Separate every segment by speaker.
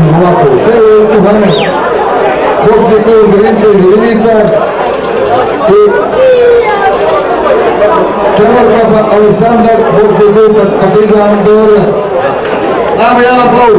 Speaker 1: ovako, Ševo Tuhanet, Bosni klub Grinče jedinica i Čevorkapa Aleksandar, Bosni klub Partizan Beograd. Dame jedan aplauz.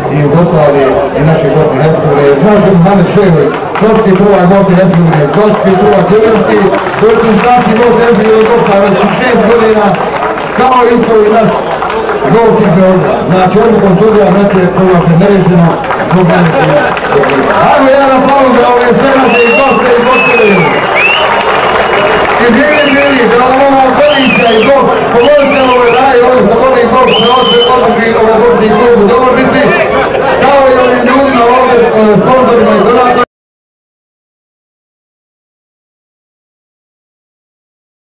Speaker 1: i Jugoslavije i naše Bosne i Hercegovine. Znači Mohamed Šehović, školski prvak Bosne i Hercegovine, školski prvak Jevrenski, reprezentaciji Bosne i Hercegovine Jugoslavije 6 godina, kao isto i naš golski Beograd. Znači odlukom sudija meč je proglašen nerešeno zbog granice. Ajmo jedan aplauz za ove stranače i goste i gosteve. I bili, da vam ovo godića i bok, povolite ove daje, ovdje što voli bok, da ovdje održi ove borci i klubu dovožiti.